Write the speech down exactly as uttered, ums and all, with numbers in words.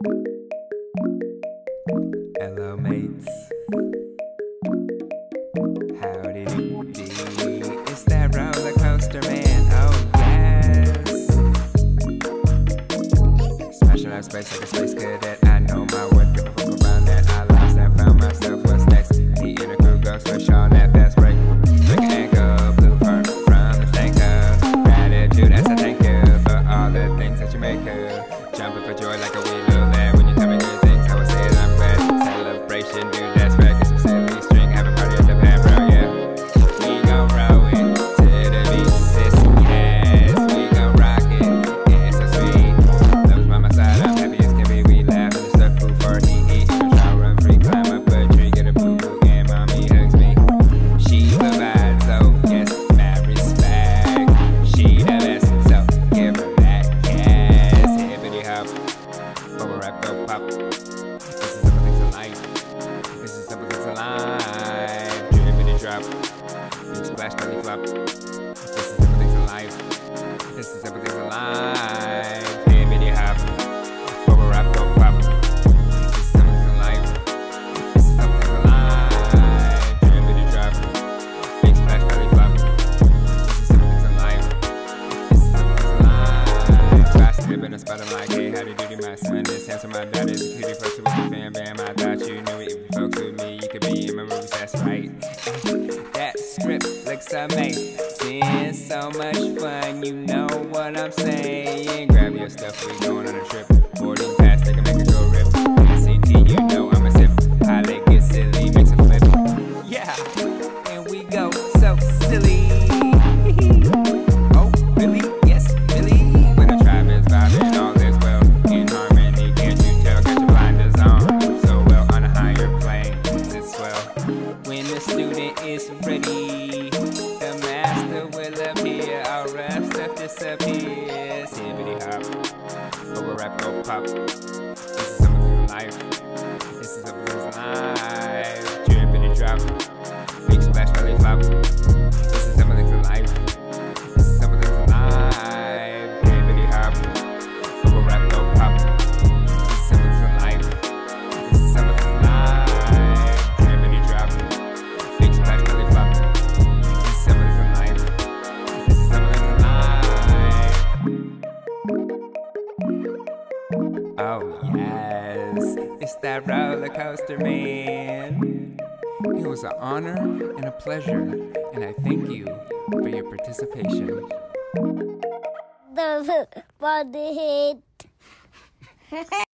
Hello mates, howdy doody, it's that roller coaster man, oh yes. Smashing out space like a space cadet, I know my worth, give a fuck around that. I lost and found myself, what's next? Me and a crew go swish on that fast break. Break an ankle, blue fur from the stank of gratitude as I thank you for all the things that you make her. Jumping for joy like a wee little lad when you tell me good things, how I say it, I'm glad. Celebration, dude, that's right, get some silly string, have a party at the pan, bro, yeah. We gon' roll it to the beat, sis, yes. We gon' rock it, it's so sweet. Love's by my side, I'm happy as can be. We laugh and stuck food for hehe. Even try run free, climb up a tree, get a booboo, and mommy hugs me. She provides, oh yes, mad respect. She the best, so give her that cash. Hippity hop, bubble wrap, go pop. This is simple things alive. Drippity drop, big splash, belly flop. This is simple things alive. This is simple things alive. Hippity hop, bubble wrap, go pop. This is simple things alive. This is simple things alive. Drippity drop, big splash, belly flop. This is simple things alive. This is simple things alive. Fast dip in a spot, I'm like, hey, howdy doody, my son. This handsome, my dad is a cutie person with a fan bam. I thought you knew it. Folks with me, you could be in my movies, that's right. That script looks amazing, so much fun, you know what I'm saying. Grab your stuff, we going on a trip. Boarding pass, they can make it go rip. S A T, you know I'm a sip. Pilot get silly, makes a flip. Yeah, and we go so silly. Oh, really? Yes, really? When the tribe is vibing, all is well. In harmony, can't you tell? Got your blinders on. When the student is ready, the master will appear, our rap stuff disappears. Hippity hop, over rap, go pop. This is something alive. This is something alive. Drippity drop, big splash, belly flop. This is something alive. This is something alive. Hippity hop, over rap, go pop. This is something alive. This is something alive. Oh yes, it's that roller coaster man. It was an honor and a pleasure, and I thank you for your participation. The body hit.